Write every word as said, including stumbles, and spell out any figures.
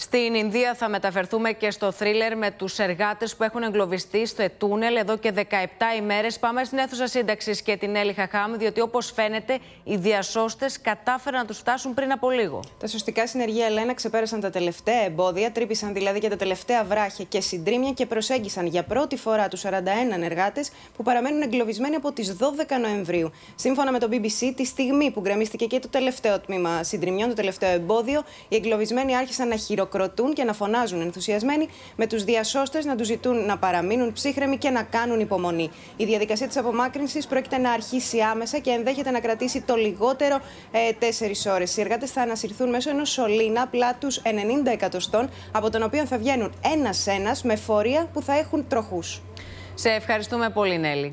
Στην Ινδία θα μεταφερθούμε και στο θρίλερ με τους εργάτες που έχουν εγκλωβιστεί στο τούνελ εδώ και δεκαεπτά ημέρες. Πάμε στην αίθουσα σύνταξης και την Έλλη Χαχάμ, διότι όπως φαίνεται οι διασώστες κατάφεραν να τους φτάσουν πριν από λίγο. Τα σωστικά συνεργεία, Ελένα, ξεπέρασαν τα τελευταία εμπόδια, τρύπησαν δηλαδή και τα τελευταία βράχια και συντρίμμια και προσέγγισαν για πρώτη φορά τους σαράντα ένα εργάτες που παραμένουν εγκλωβισμένοι από τις δώδεκα Νοεμβρίου. Σύμφωνα με το μπι μπι σι, τη στιγμή που γκρεμίστηκε και το τελευταίο τμήμα συντριμμιών, το τελευταίο εμπόδιο, οι εγκλωβισμένοι άρχισαν να χειροκροτούν και να φωνάζουν ενθουσιασμένοι, με τους διασώστες να τους ζητούν να παραμείνουν ψύχρεμοι και να κάνουν υπομονή. Η διαδικασία της απομάκρυνσης πρόκειται να αρχίσει άμεσα και ενδέχεται να κρατήσει το λιγότερο ε, τέσσερις ώρες. Οι εργάτες θα ανασυρθούν μέσω ενός σωλήνα πλάτους ενενήντα εκατοστών, από τον οποίο θα βγαίνουν ένας-ένας με φορεία που θα έχουν τροχούς. Σε ευχαριστούμε πολύ, Νέλη.